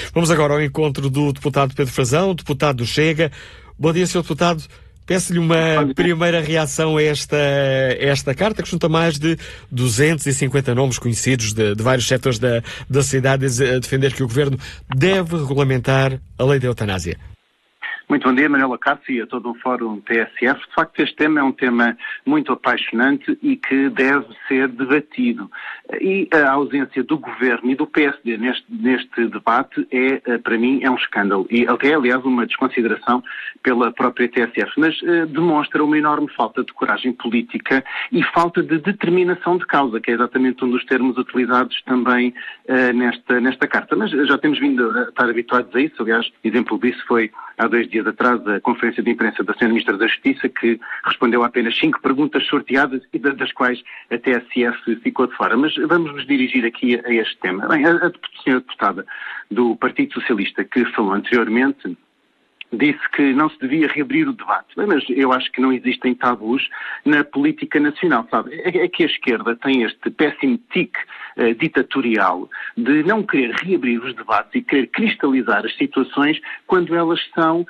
Vamos agora ao encontro do deputado Pedro Frazão, deputado do Chega. Bom dia, Sr. Deputado. Peço-lhe uma primeira reação a esta carta, que junta mais de 250 nomes conhecidos de vários setores da sociedade a defender que o Governo deve regulamentar a lei da eutanásia. Muito bom dia, Manuela Cássio, e a todo o Fórum TSF. De facto, este tema é um tema muito apaixonante e que deve ser debatido. E a ausência do Governo e do PSD neste debate para mim, é um escândalo. E até, aliás, uma desconsideração pela própria TSF. Mas demonstra uma enorme falta de coragem política e falta de determinação de causa, que é exatamente um dos termos utilizados também nesta carta. Mas já temos vindo a estar habituados a isso. Aliás, exemplo disso foi há 2 dias atrás a conferência de imprensa da Sra. Ministra da Justiça, que respondeu a apenas 5 perguntas sorteadas e das quais a TSF ficou de fora. Mas vamos nos dirigir aqui a este tema. Bem, a senhora deputada do Partido Socialista que falou anteriormente disse que não se devia reabrir o debate. Bem, mas eu acho que não existem tabus na política nacional, sabe? É que a esquerda tem este péssimo tique ditatorial de não querer reabrir os debates e querer cristalizar as situações quando elas são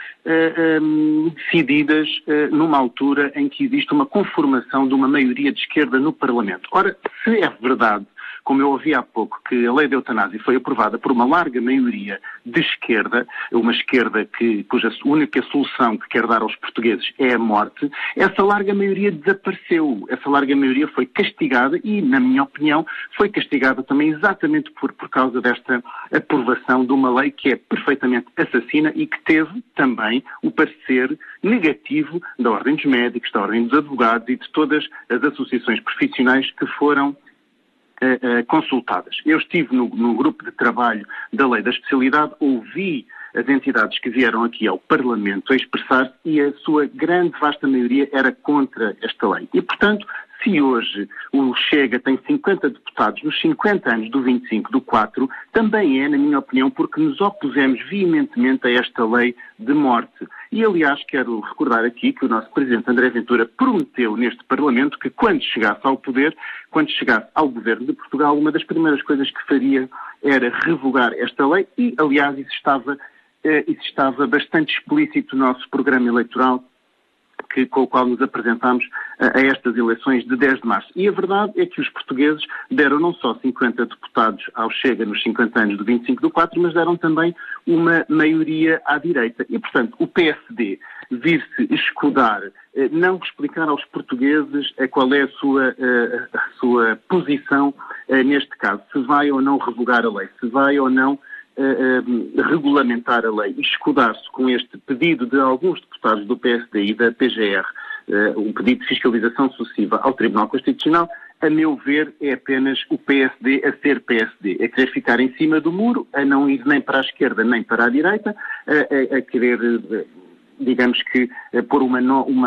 decididas numa altura em que existe uma conformação de uma maioria de esquerda no Parlamento. Ora, se é verdade, como eu ouvi há pouco, que a lei da eutanásia foi aprovada por uma larga maioria de esquerda, uma esquerda cuja única solução que quer dar aos portugueses é a morte, essa larga maioria desapareceu. Essa larga maioria foi castigada e, na minha opinião, foi castigada também exatamente por causa desta aprovação de uma lei que é perfeitamente assassina e que teve também o parecer negativo da Ordem dos Médicos, da Ordem dos Advogados e de todas as associações profissionais que foram consultadas. Eu estive no grupo de trabalho da lei da especialidade, ouvi as entidades que vieram aqui ao Parlamento a expressar e a sua grande, vasta maioria era contra esta lei. E, portanto, se hoje o Chega tem 50 deputados nos 50 anos do 25/4, também é, na minha opinião, porque nos opusemos veementemente a esta lei de morte. E, aliás, quero recordar aqui que o nosso Presidente André Ventura prometeu neste Parlamento que quando chegasse ao poder, quando chegasse ao Governo de Portugal, uma das primeiras coisas que faria era revogar esta lei e, aliás, isso estava bastante explícito no nosso programa eleitoral, com o qual nos apresentámos a estas eleições de 10 de março. E a verdade é que os portugueses deram não só 50 deputados ao Chega nos 50 anos do 25/4, mas deram também uma maioria à direita. E, portanto, o PSD vir-se escudar, não explicar aos portugueses qual é a sua posição neste caso, se vai ou não revogar a lei, se vai ou não regulamentar a lei e escudar-se com este pedido de alguns deputados do PSD e da PGR, um pedido de fiscalização sucessiva ao Tribunal Constitucional, a meu ver, é apenas o PSD a ser PSD, a querer ficar em cima do muro, a não ir nem para a esquerda nem para a direita, a querer, digamos que, pôr uma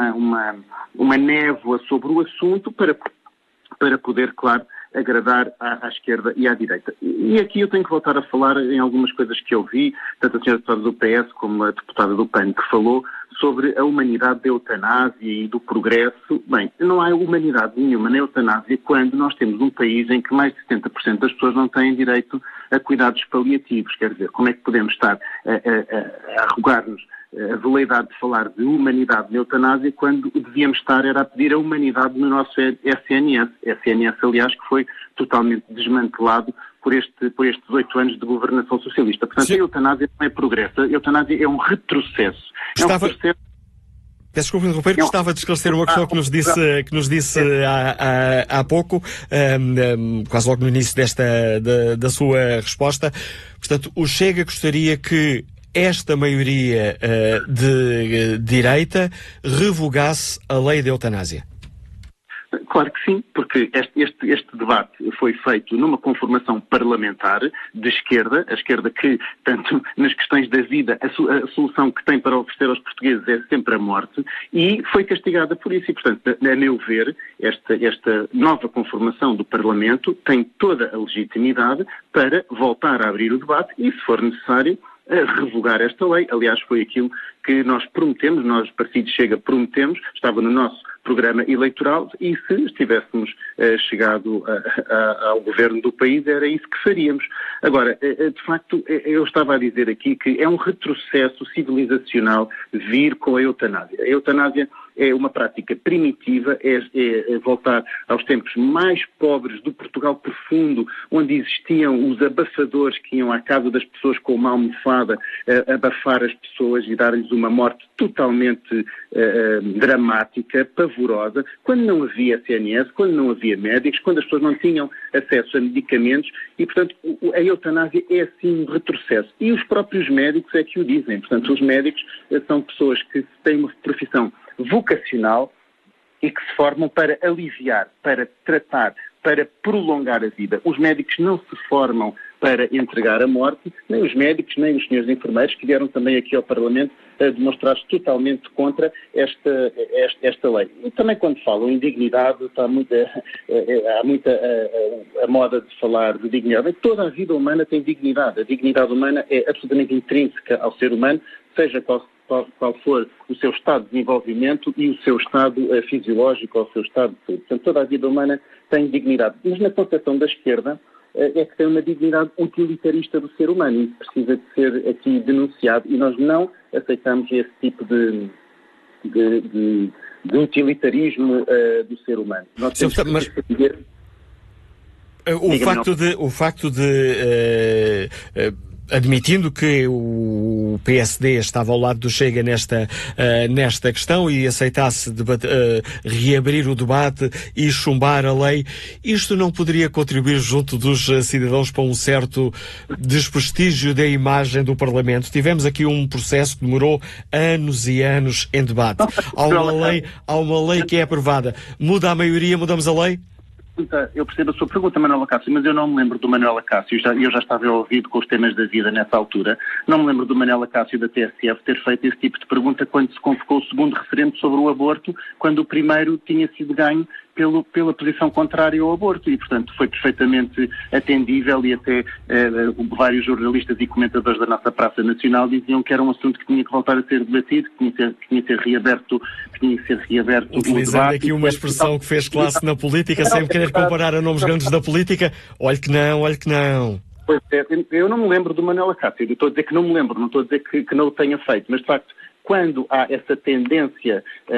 névoa sobre o assunto para poder, claro, agradar à esquerda e à direita. E aqui eu tenho que voltar a falar em algumas coisas que eu vi, tanto a senhora deputada do PS como a deputada do PAN, que falou sobre a humanidade da eutanásia e do progresso. Bem, não há humanidade nenhuma na eutanásia quando nós temos um país em que mais de 70% das pessoas não têm direito a cuidados paliativos. Quer dizer, como é que podemos estar a arrogar-nos a veleidade de falar de humanidade na eutanásia quando devíamos estar era a pedir a humanidade no nosso SNS. SNS, aliás, que foi totalmente desmantelado por estes 8 anos de governação socialista. Portanto, a eutanásia não é progresso, a eutanásia é um retrocesso. É um retrocesso. Peço desculpa interromper, gostava de esclarecer uma questão que nos disse há pouco, quase logo no início da sua resposta. Portanto, o Chega gostaria que esta maioria de direita revogasse a lei da eutanásia. Claro que sim, porque este debate foi feito numa conformação parlamentar de esquerda, a esquerda que, tanto nas questões da vida, a solução que tem para oferecer aos portugueses é sempre a morte, e foi castigada por isso. E, portanto, a meu ver, esta nova conformação do Parlamento tem toda a legitimidade para voltar a abrir o debate e, se for necessário, a revogar esta lei. Aliás, foi aquilo que nós prometemos, nós, Partido Chega, prometemos, estava no nosso programa eleitoral e se estivéssemos chegado ao governo do país era isso que faríamos. Agora, de facto, eu estava a dizer aqui que é um retrocesso civilizacional vir com a eutanásia. A eutanásia é uma prática primitiva, é voltar aos tempos mais pobres do Portugal profundo, onde existiam os abafadores que iam à casa das pessoas com uma almofada abafar as pessoas e dar-lhes uma morte totalmente dramática, pavorosa, quando não havia SNS, quando não havia médicos, quando as pessoas não tinham acesso a medicamentos e, portanto, a eutanásia é assim um retrocesso. E os próprios médicos é que o dizem. Portanto, os médicos são pessoas que têm uma profissão vocacional e que se formam para aliviar, para tratar, para prolongar a vida. Os médicos não se formam para entregar a morte, nem os médicos, nem os senhores enfermeiros, que vieram também aqui ao Parlamento a demonstrar-se totalmente contra esta lei. E também quando falam em dignidade, há muita a moda de falar de dignidade. Toda a vida humana tem dignidade. A dignidade humana é absolutamente intrínseca ao ser humano, seja qual for o seu estado de desenvolvimento e o seu estado fisiológico ou o seu estado de saúde. Portanto, toda a vida humana tem dignidade. Mas na concepção da esquerda é que tem uma dignidade utilitarista do ser humano e isso precisa de ser aqui denunciado e nós não aceitamos esse tipo de utilitarismo do ser humano. Nós temos que dizer... O facto de admitindo que o PSD estava ao lado do Chega nesta questão e aceitasse reabrir o debate e chumbar a lei, isto não poderia contribuir junto dos cidadãos para um certo desprestígio da imagem do Parlamento? Tivemos aqui um processo que demorou anos e anos em debate. Há uma lei que é aprovada. Muda a maioria, mudamos a lei? Eu percebo a sua pergunta, Manuel Acácio, mas eu não me lembro do Manuel Acácio, eu já estava ouvido com os temas da vida nessa altura, não me lembro do Manuel Acácio da TSF ter feito esse tipo de pergunta quando se convocou o segundo referendo sobre o aborto, quando o primeiro tinha sido ganho pela posição contrária ao aborto e, portanto, foi perfeitamente atendível e até vários jornalistas e comentadores da nossa Praça Nacional diziam que era um assunto que tinha que voltar a ser debatido, que tinha que ser reaberto Utilizando aqui uma expressão que fez classe na política, sem querer comparar a nomes grandes da política, olhe que não. Pois é, eu não me lembro do Manuel Acácio, eu estou a dizer que não me lembro, não estou a dizer que não o tenha feito, mas de facto, quando há essa tendência,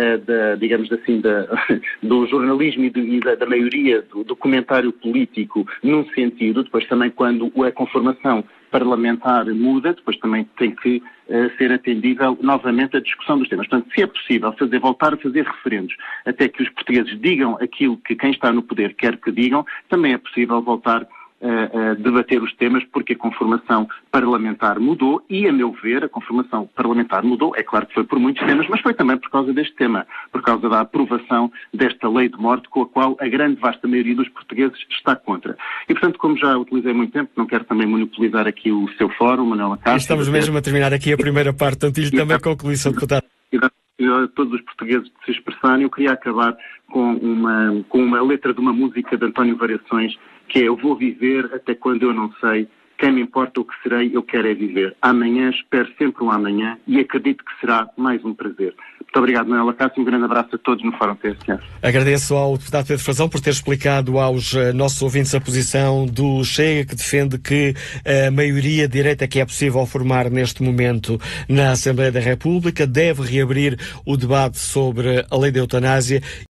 do jornalismo e da maioria do comentário político num sentido, depois também quando a conformação parlamentar muda, depois também tem que ser atendível novamente a discussão dos temas. Portanto, se é possível voltar a fazer referendos até que os portugueses digam aquilo que quem está no poder quer que digam, também é possível voltar a debater os temas porque a conformação parlamentar mudou e, a meu ver, a conformação parlamentar mudou. É claro que foi por muitos temas, mas foi também por causa deste tema, por causa da aprovação desta lei de morte com a qual a grande vasta maioria dos portugueses está contra. E, portanto, como já utilizei muito tempo, não quero também monopolizar aqui o seu fórum, Manuel Acácio. Estamos mesmo a terminar aqui a primeira parte, tanto lhe também concluí, Sr. Deputado. Todos os portugueses de se expressarem, eu queria acabar com uma letra de uma música de António Variações, que é: eu vou viver até quando eu não sei, quem me importa o que serei, eu quero é viver. Amanhã, espero sempre um amanhã e acredito que será mais um prazer. Muito obrigado, Manuel Acácio, um grande abraço a todos no Fórum TSF. Agradeço ao deputado Pedro Frazão por ter explicado aos nossos ouvintes a posição do Chega, que defende que a maioria direita que é possível formar neste momento na Assembleia da República deve reabrir o debate sobre a lei da eutanásia